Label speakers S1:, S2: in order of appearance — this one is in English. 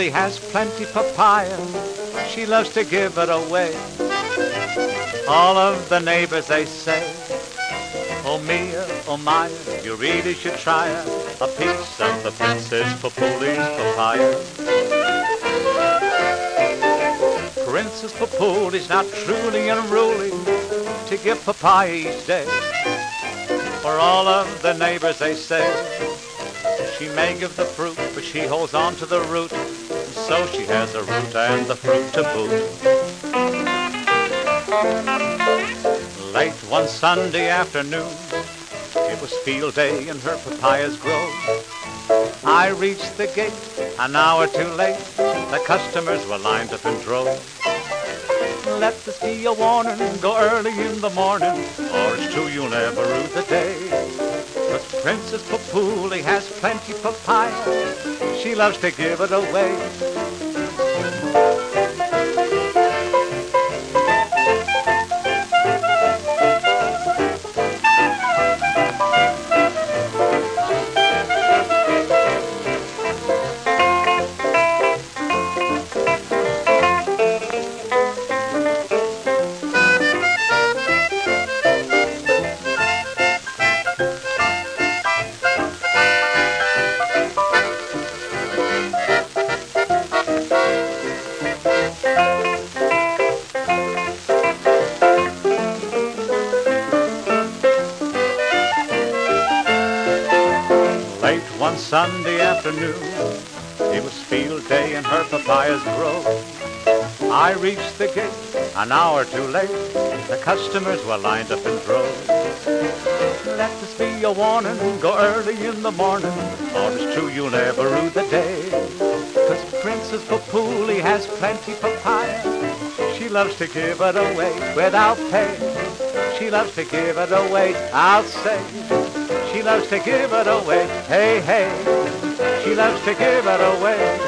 S1: Papooly has plenty papaya. She loves to give it away. All of the neighbors, they say, oh Mia, oh Maya, you really should try a piece of the Princess Papooly's papaya. Princess Papooly's not truly unruly to give papaya each day. For all of the neighbors, they say, she may give the fruit, but she holds on to the root, and so she has a root and the fruit to boot. Late one Sunday afternoon, it was field day in her papaya's grove. I reached the gate an hour too late. The customers were lined up in droves. Let this be a warning, go early in the morning, or it's true you'll never rue the day. 'Cause Princess Papooly has plenty papaya. She loves to give it away. Late one Sunday afternoon, it was field day in her papaya's grove. I reached the gate an hour too late. The customers were lined up in droves. Let this be a warning, go early in the morning, or it's true you'll never rue the day. 'Cause Princess Papooly has plenty papaya. She loves to give it away without pay. She loves to give it away, I'll say. She loves to give it away, hey, hey. She loves to give it away.